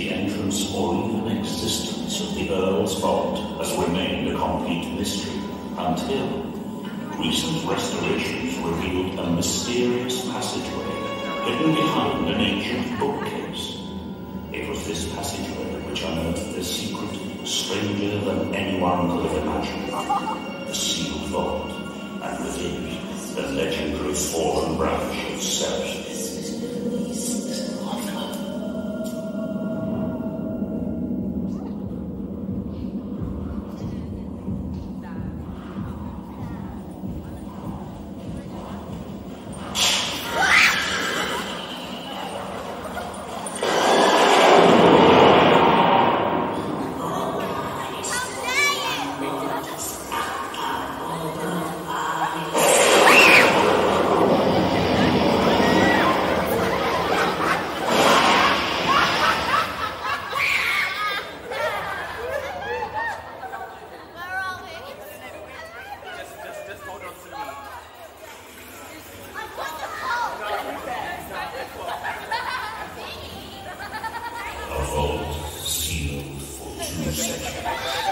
the entrance or even existence of the Earl's vault has remained a complete mystery until recent restorations revealed a mysterious passageway hidden behind an ancient bookcase. It was this passageway which unearthed a secret stranger than anyone could have imagined. The sealed vault, and within the legendary fallen branch of Self. A vault sealed for 2 centuries.